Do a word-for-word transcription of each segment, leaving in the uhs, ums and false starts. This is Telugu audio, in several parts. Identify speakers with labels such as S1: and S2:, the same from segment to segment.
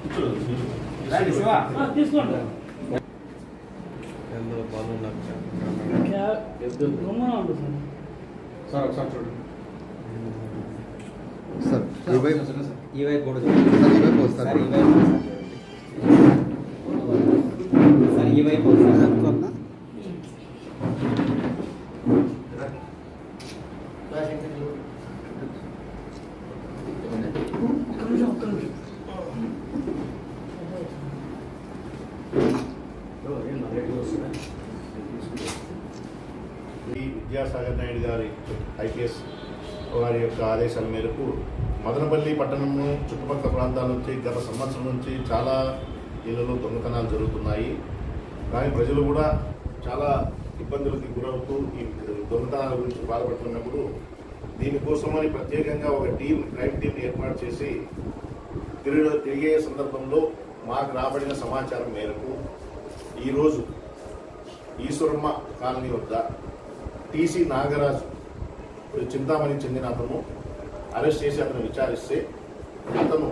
S1: తీసుకోండి సార్ ఒకసారి చూడండి
S2: సార్ ఈ వైపు
S3: ఈ వైపు కూడా
S2: సార్ ఈ వైపు వస్తారు
S3: సార్ ఈ వైపు సార్ ఈ వైపు
S4: విద్యాసాగర్ నాయుడు గారి ఐపీఎస్ వారి యొక్క ఆదేశాల మేరకు మదనపల్లి పట్టణము చుట్టుపక్కల ప్రాంతాల నుంచి గత సంవత్సరం నుంచి చాలా ఇళ్లలో దొంగతనాలు జరుగుతున్నాయి. కానీ ప్రజలు కూడా చాలా ఇబ్బందులకి గురవుతూ ఈ దొంగతనాల గురించి బాధపడుతున్నప్పుడు దీనికోసమని ప్రత్యేకంగా ఒక టీం క్రైమ్ టీం ఏర్పాటు చేసి తిరిగి తిరిగే సందర్భంలో మాకు రాబడిన సమాచారం మేరకు ఈరోజు ఈశ్వరమ్మ కాలనీ వద్ద టీసీ నాగరాజు చింతామణి చెందిన అతను అరెస్ట్ చేసి అతను విచారిస్తే అతను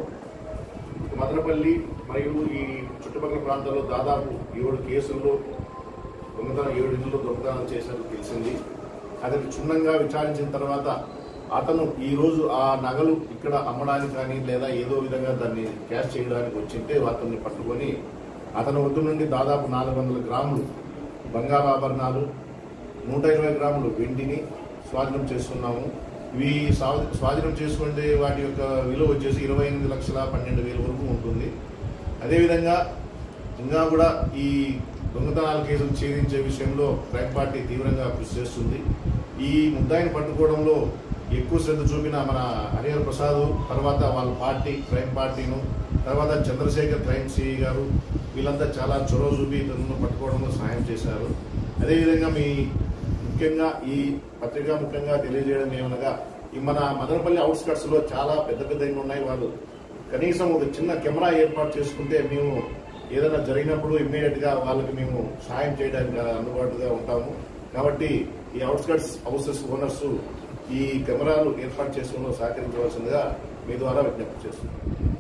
S4: మదనపల్లి మరియు ఈ చుట్టుపక్కల ప్రాంతాల్లో దాదాపు ఏడు కేసుల్లో దొంగతనం ఏడు ఇళ్లలో దొంగతనం చేసినట్టు తెలిసింది. అతను క్షుణ్ణంగా విచారించిన తర్వాత అతను ఈరోజు ఆ నగలు ఇక్కడ అమ్మడానికి కానీ లేదా ఏదో విధంగా దాన్ని క్యాష్ చేయడానికి వచ్చింటే అతన్ని పట్టుకొని అతని వద్ద నుండి దాదాపు నాలుగు వందల గ్రాములు బంగారు ఆభరణాలు నూట ఇరవై గ్రాములు వెండిని స్వాధీనం చేసుకున్నాము. ఇవి స్వాధీనం చేసుకుంటే వాటి యొక్క విలువ వచ్చేసి ఇరవై ఎనిమిది లక్షల పన్నెండు వేల వరకు ఉంటుంది. అదేవిధంగా ఇంకా కూడా ఈ దొంగతనాల కేసులు ఛేదించే విషయంలో క్రైమ్ పార్టీ తీవ్రంగా కృషి చేస్తుంది. ఈ ముద్దాయిని పట్టుకోవడంలో ఎక్కువ శ్రద్ధ చూపిన మన హరిహర ప్రసాద్, తర్వాత వాళ్ళ పార్టీ క్రైమ్ పార్టీను, తర్వాత చంద్రశేఖర్ క్రైమ్ సిఐ గారు వీళ్ళంతా చాలా చొరవ చూపి ఇతను పట్టుకోవడంలో సహాయం చేశారు. అదేవిధంగా మీ ముఖ్యంగా ఈ పత్రిక ముఖ్యంగా తెలియజేయడం ఏమనగా ఈ మన మదనపల్లి అవుట్స్కట్స్ లో చాలా పెద్ద పెద్ద ఉన్నాయి. వాళ్ళు కనీసం ఒక చిన్న కెమెరా ఏర్పాటు చేసుకుంటే మేము ఏదైనా జరిగినప్పుడు ఇమ్మీడియట్ గా వాళ్ళకి మేము సహాయం చేయడానికి అందుబాటుగా ఉంటాము. కాబట్టి ఈ అవుట్స్కట్స్ హౌసెస్ ఓనర్స్ ఈ కెమెరాలు ఏర్పాటు చేసుకోవడంలో సహకరించవలసిందిగా మీ ద్వారా విజ్ఞప్తి చేస్తున్నాం.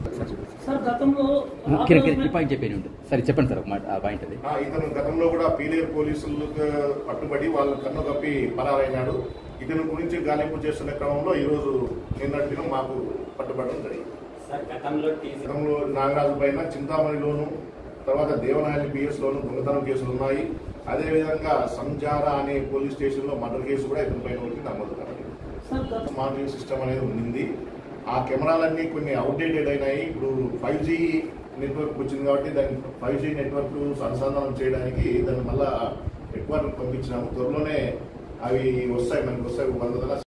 S3: సరే చెప్పండి సార్ ఒక మాట ఆ పాయింట్ అది.
S4: ఇతను గతంలో కూడా పీలేరు పోలీసులకు పట్టుబడి వాళ్ళ కన్ను కప్పి పరారైనాడు. ఇతని గురించి గాలింపు చేస్తున్న క్రమంలో ఈ రోజు నిన్నటి మాకు పట్టుబడడం జరిగింది. గతంలో నాగరాజు పైన చింతామణిలోను తర్వాత దేవనాయని పిఎస్ లోను దొంగతనం కేసులు ఉన్నాయి. అదేవిధంగా సంజారా అనే పోలీస్ స్టేషన్ లో మర్డర్ కేసు కూడా ఇతని పైన ఒకటి నమోదు కావాలి. స్మార్ట్ సిస్టమ్ అనేది ఉంది. ఆ కెమెరాలన్నీ కొన్ని అవుట్డేటెడ్ అయినాయి. ఇప్పుడు ఫైవ్ జీ నెట్వర్క్ వచ్చింది కాబట్టి దాన్ని ఫైవ్ జీ నెట్వర్క్ అనుసంధానం చేయడానికి దాన్ని మళ్ళా హెడ్ క్వార్టర్ పంపించినాము. త్వరలోనే అవి వస్తాయి, మనకి వస్తాయి వంద